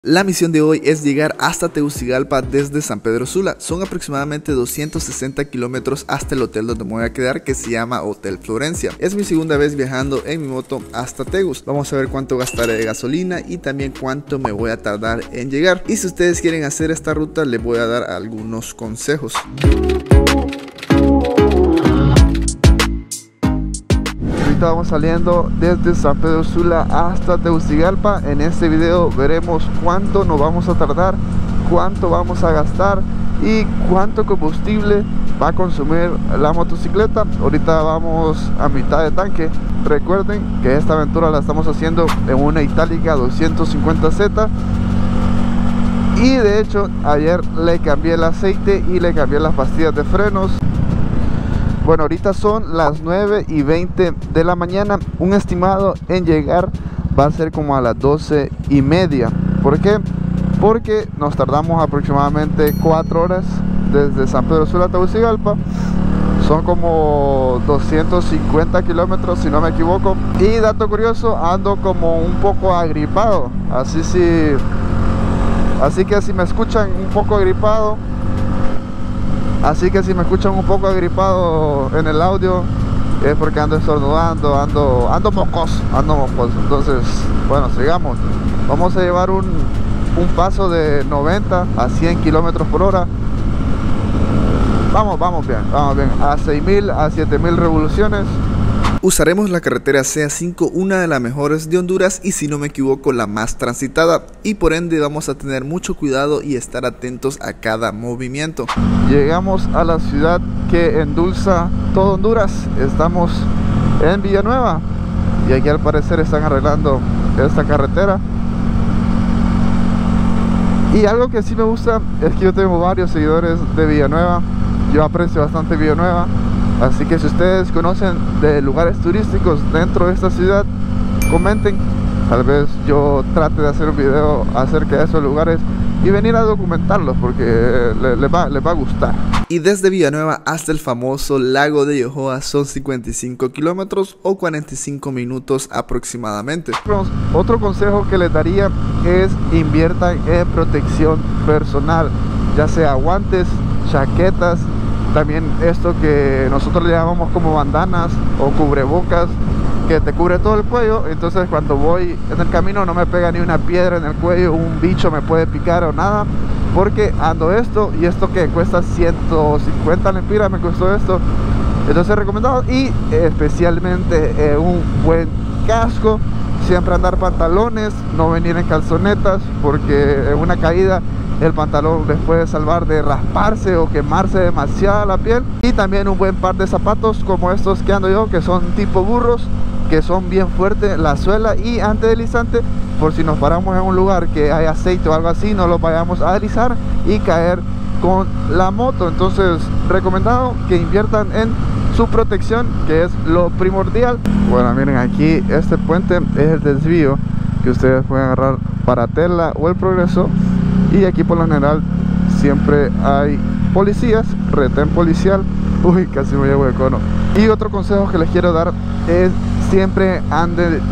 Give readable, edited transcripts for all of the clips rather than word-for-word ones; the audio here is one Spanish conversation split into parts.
La misión de hoy es llegar hasta Tegucigalpa desde San Pedro Sula. Son aproximadamente 260 kilómetros hasta el hotel donde me voy a quedar, que se llama Hotel Florencia. Es mi segunda vez viajando en mi moto hasta Tegus. Vamos a ver cuánto gastaré de gasolina y también cuánto me voy a tardar en llegar. Y si ustedes quieren hacer esta ruta, les voy a dar algunos consejos. Vamos saliendo desde San Pedro Sula hasta Tegucigalpa. En este video veremos cuánto nos vamos a tardar, cuánto vamos a gastar y cuánto combustible va a consumir la motocicleta. Ahorita vamos a mitad de tanque. Recuerden que esta aventura la estamos haciendo en una Itálica 250Z y de hecho ayer le cambié el aceite y le cambié las pastillas de frenos. Bueno, ahorita son las 9:20 de la mañana. Un estimado en llegar va a ser como a las 12:30. ¿Por qué? Porque nos tardamos aproximadamente 4 horas desde San Pedro Sula a Tegucigalpa. Son como 250 kilómetros si no me equivoco. Y dato curioso, ando como un poco agripado. Así que si me escuchan un poco agripado, en el audio, es porque ando estornudando, ando mocoso. Entonces, bueno, sigamos. Vamos a llevar un paso de 90 a 100 kilómetros por hora. Vamos bien, a 6.000 a 7.000 revoluciones. Usaremos la carretera CA5, una de las mejores de Honduras y si no me equivoco la más transitada, y por ende vamos a tener mucho cuidado y estar atentos a cada movimiento. Llegamos a la ciudad que endulza todo Honduras. Estamos en Villanueva y aquí al parecer están arreglando esta carretera. Y algo que sí me gusta es que yo tengo varios seguidores de Villanueva. Yo aprecio bastante Villanueva. Así que si ustedes conocen de lugares turísticos dentro de esta ciudad, comenten. Tal vez yo trate de hacer un video acerca de esos lugares y venir a documentarlos porque les va a gustar. Y desde Villanueva hasta el famoso lago de Yohoa son 55 kilómetros o 45 minutos aproximadamente. Otro consejo que les daría es inviertan en protección personal, ya sea guantes, chaquetas. También esto que nosotros le llamamos como bandanas o cubrebocas, que te cubre todo el cuello. Entonces cuando voy en el camino no me pega ni una piedra en el cuello, un bicho me puede picar o nada, porque ando esto, y esto que cuesta 150 lempiras me costó esto. Entonces recomendado, y especialmente un buen casco. Siempre andar pantalones, no venir en calzonetas, porque en una caída el pantalón les puede salvar de rasparse o quemarse demasiado la piel. Y también un buen par de zapatos como estos que ando yo, que son tipo burros, que son bien fuertes la suela y antideslizante, por si nos paramos en un lugar que hay aceite o algo así, no los vayamos a deslizar y caer con la moto. Entonces recomendado que inviertan en su protección, que es lo primordial. Bueno, miren, aquí este puente es el desvío que ustedes pueden agarrar para Tela o el Progreso, y aquí por lo general siempre hay policías, retén policial. Uy, casi me llevo de cono. Y otro consejo que les quiero dar es siempre anden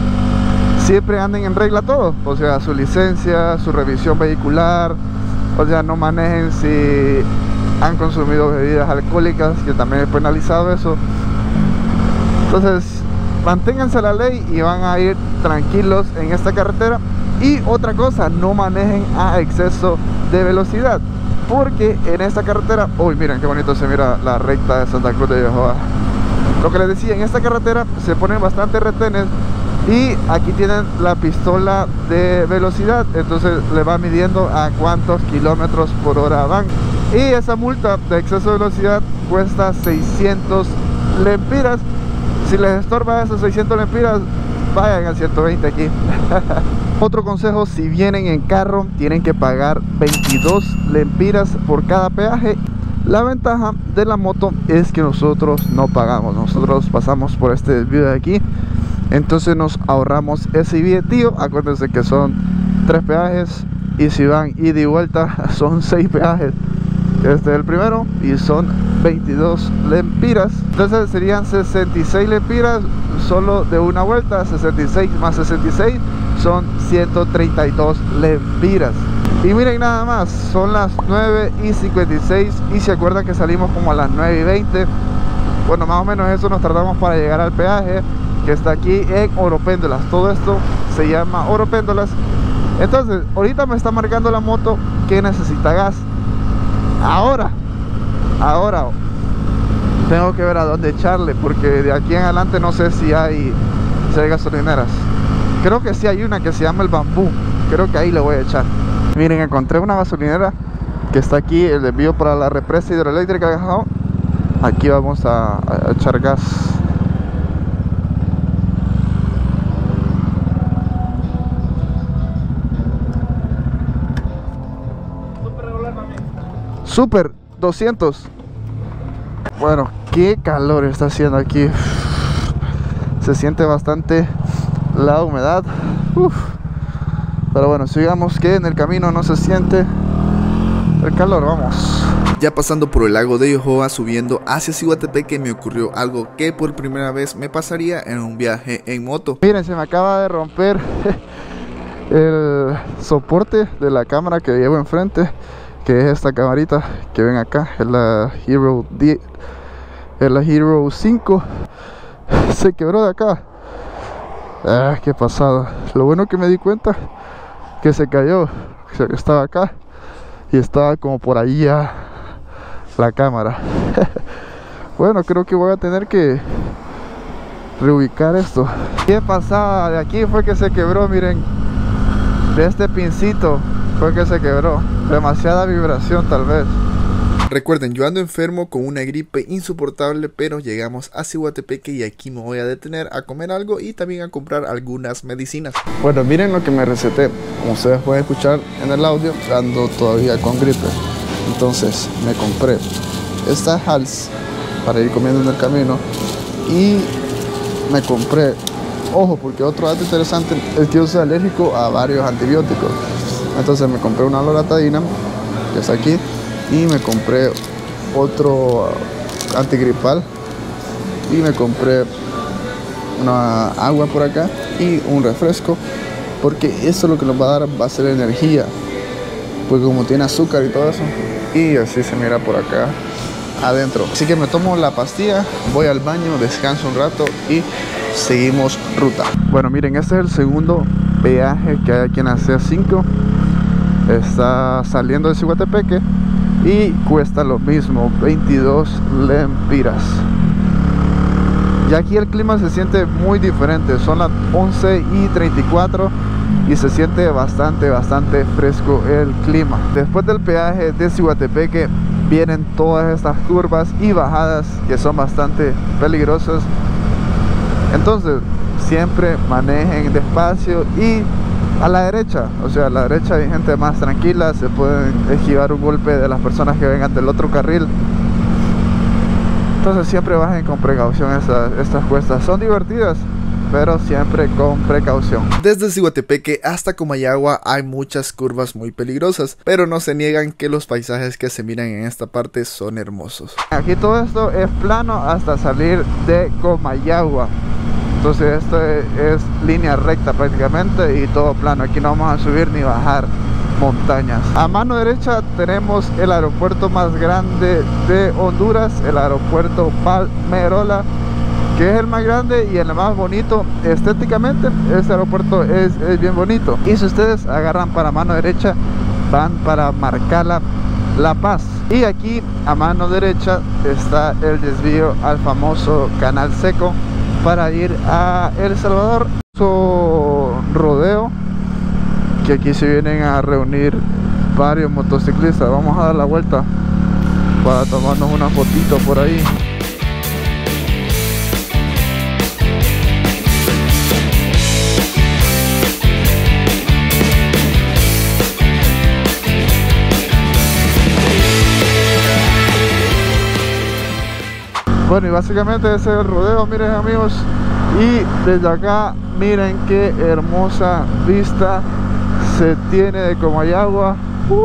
en regla todo, o sea, su licencia, su revisión vehicular. O sea, no manejen si han consumido bebidas alcohólicas, que también es penalizado eso. Entonces manténganse a la ley y van a ir tranquilos en esta carretera. Y otra cosa, no manejen a exceso de velocidad, porque en esta carretera, uy, miren qué bonito se mira la recta de Santa Cruz de Yohoa. Lo que les decía, en esta carretera se ponen bastantes retenes y aquí tienen la pistola de velocidad, entonces le va midiendo a cuántos kilómetros por hora van. Y esa multa de exceso de velocidad cuesta 600 lempiras. Si les estorba esos 600 lempiras, vayan al 120 aquí. Otro consejo, si vienen en carro tienen que pagar 22 lempiras por cada peaje. La ventaja de la moto es que nosotros no pagamos, nosotros pasamos por este desvío de aquí, entonces nos ahorramos ese billetío. Acuérdense que son 3 peajes y si van ida y vuelta son 6 peajes. Este es el primero y son 22 lempiras. Entonces serían 66 lempiras solo de una vuelta. 66 más 66 son 132 lempiras. Y miren nada más, son las 9:56 y se acuerdan que salimos como a las 9:20. Bueno, más o menos eso nos tardamos para llegar al peaje, que está aquí en Oropéndolas. Todo esto se llama Oropéndolas. Entonces, ahorita me está marcando la moto que necesita gas. Ahora tengo que ver a dónde echarle, porque de aquí en adelante no sé si hay gasolineras. Creo que sí hay una que se llama El Bambú. Creo que ahí le voy a echar. Miren, encontré una gasolinera que está aquí, el envío para la represa hidroeléctrica de Cajao. Aquí vamos a echar gas. Super 200. Bueno, qué calor está haciendo aquí. Se siente bastante la humedad. Pero bueno, sigamos que en el camino no se siente el calor, vamos. Ya pasando por el lago de Yohoa, subiendo hacia Ciguatepeque, me ocurrió algo que por primera vez me pasaría en un viaje en moto. Miren, se me acaba de romper el soporte de la cámara que llevo enfrente, que es esta camarita que ven acá, es la Hero 10, es la Hero 5. Se quebró de acá. Qué pasada. Lo bueno que me di cuenta que se cayó, que estaba acá y estaba como por ahí ya la cámara. Bueno, creo que voy a tener que reubicar esto. Qué pasada, de aquí fue que se quebró, miren, de este pincito fue que se quebró. Demasiada vibración tal vez. Recuerden, yo ando enfermo con una gripe insoportable, pero llegamos a Ciguatepeque y aquí me voy a detener a comer algo y también a comprar algunas medicinas. Bueno, miren lo que me receté. Como ustedes pueden escuchar en el audio, ando todavía con gripe. Entonces me compré esta Hals para ir comiendo en el camino. Y me compré, ojo, porque otro dato interesante es que yo soy alérgico a varios antibióticos. Entonces me compré una loratadina, que está aquí. Y me compré otro antigripal. Y me compré una agua por acá y un refresco, porque eso lo que nos va a dar va a ser energía, porque como tiene azúcar y todo eso. Y así se mira por acá adentro. Así que me tomo la pastilla, voy al baño, descanso un rato y seguimos ruta. Bueno, miren, este es el segundo peaje que hay aquí en la CA5. Está saliendo de Ciguatepeque y cuesta lo mismo, 22 lempiras. Y aquí el clima se siente muy diferente. Son las 11:34 y se siente bastante fresco el clima. Después del peaje de Ciguatepeque vienen todas estas curvas y bajadas que son bastante peligrosas. Entonces siempre manejen despacio y a la derecha, o sea, a la derecha hay gente más tranquila, se pueden esquivar un golpe de las personas que vengan del otro carril. Entonces siempre bajen con precaución estas cuestas. Son divertidas, pero siempre con precaución. Desde Ciguatepeque hasta Comayagua hay muchas curvas muy peligrosas, pero no se niegan que los paisajes que se miran en esta parte son hermosos. Aquí todo esto es plano hasta salir de Comayagua. Entonces esto es línea recta prácticamente y todo plano. Aquí no vamos a subir ni bajar montañas. A mano derecha tenemos el aeropuerto más grande de Honduras, el aeropuerto Palmerola, que es el más grande y el más bonito estéticamente. Este aeropuerto es bien bonito. Y si ustedes agarran para mano derecha, van para Marcala, La Paz. Y aquí a mano derecha está el desvío al famoso Canal Seco para ir a El Salvador. Rodeo, que aquí se vienen a reunir varios motociclistas. Vamos a dar la vuelta para tomarnos una fotito por ahí. Bueno, y básicamente ese es el rodeo, miren amigos. Y desde acá, miren qué hermosa vista se tiene de Comayagua.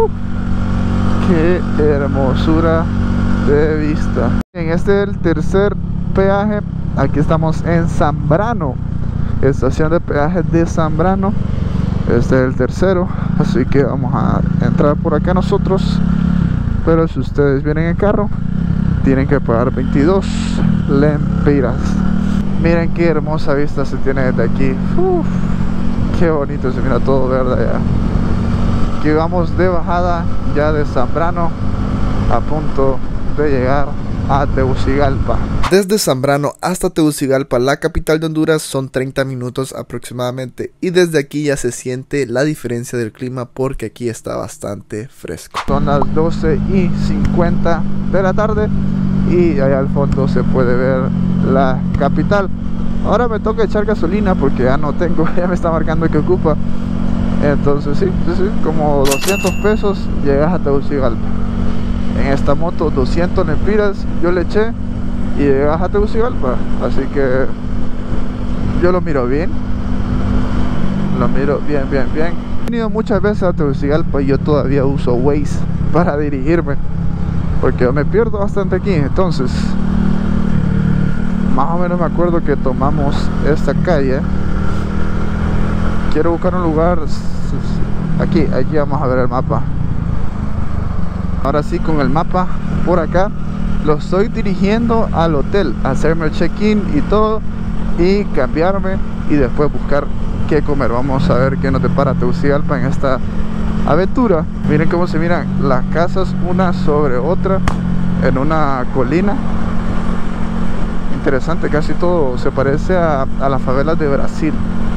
Qué hermosura de vista. Este es el tercer peaje. Aquí estamos en Zambrano. estación de peaje de Zambrano. Este es el tercero, así que vamos a entrar por acá nosotros. Pero si ustedes vienen en carro, tienen que pagar 22 lempiras. Miren qué hermosa vista se tiene desde aquí. Uf, qué bonito, se mira todo verde allá. Aquí vamos de bajada ya de Zambrano, a punto de llegar a Tegucigalpa. Desde Zambrano hasta Tegucigalpa, la capital de Honduras, son 30 minutos aproximadamente, y desde aquí ya se siente la diferencia del clima porque aquí está bastante fresco. Son las 12:50 de la tarde y allá al fondo se puede ver la capital. Ahora me toca echar gasolina porque ya no tengo, ya me está marcando que ocupa. Entonces sí, como 200 pesos llegas a Tegucigalpa. En esta moto 200 lempiras yo le eché y llegas a Tegucigalpa. Así que yo lo miro bien. Lo miro bien. He venido muchas veces a Tegucigalpa y yo todavía uso Waze para dirigirme, porque yo me pierdo bastante aquí. Entonces más o menos me acuerdo que tomamos esta calle. Quiero buscar un lugar. Aquí vamos a ver el mapa. Ahora sí, con el mapa por acá, lo estoy dirigiendo al hotel, a hacerme el check-in y todo, y cambiarme y después buscar qué comer. Vamos a ver qué nos depara Tegucigalpa en esta aventura. Miren cómo se miran las casas una sobre otra en una colina. Interesante, casi todo se parece a las favelas de Brasil.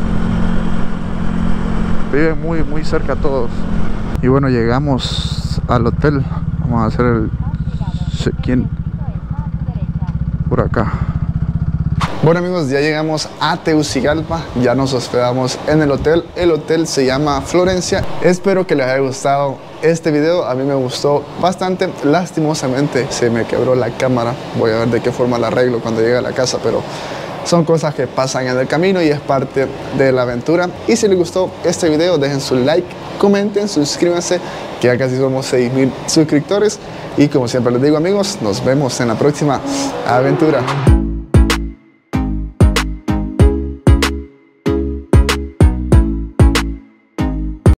Viven muy cerca todos. Y bueno, llegamos al hotel. Vamos a hacer el check-in por acá. Bueno amigos, ya llegamos a Tegucigalpa, ya nos hospedamos en el hotel. El hotel se llama Florencia. Espero que les haya gustado este video. A mí me gustó bastante. Lastimosamente se me quebró la cámara. Voy a ver de qué forma la arreglo cuando llegue a la casa, pero son cosas que pasan en el camino y es parte de la aventura. Y si les gustó este video, dejen su like, comenten, suscríbanse, que ya casi somos 6,000 suscriptores. Y como siempre les digo amigos, nos vemos en la próxima aventura.